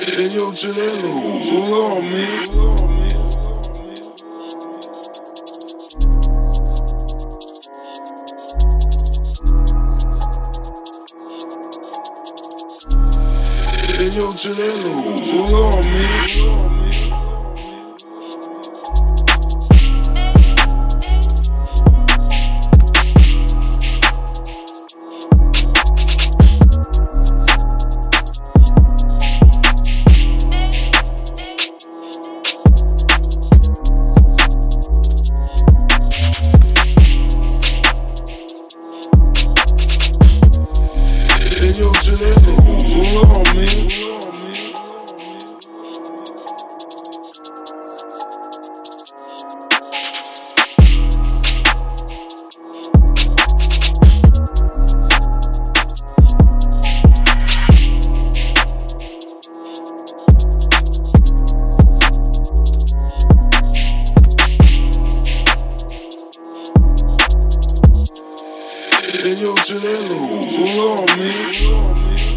Hey, yo, Chinelo, hold on, man. Hey, yo, Chinelo, hold on, man. Hey, yo, Chinelo, hold on, man. Hey, yo, Chinelo, hold on, man.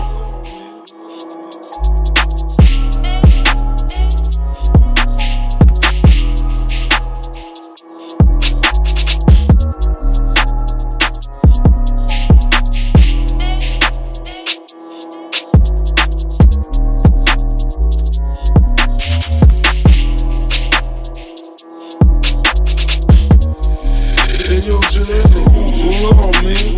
Hey, yo, Chinelo, hold on, man.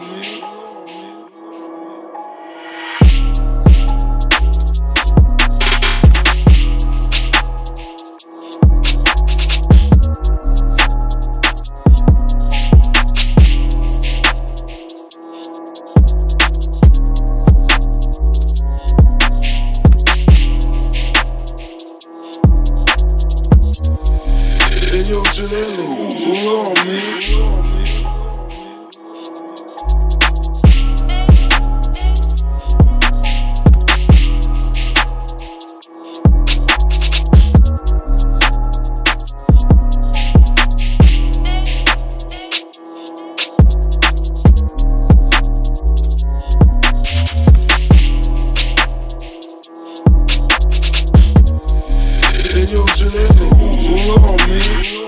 Hey, yo, Chinelo, hold on, man. Hey, yo, Chinelo, hold on, man.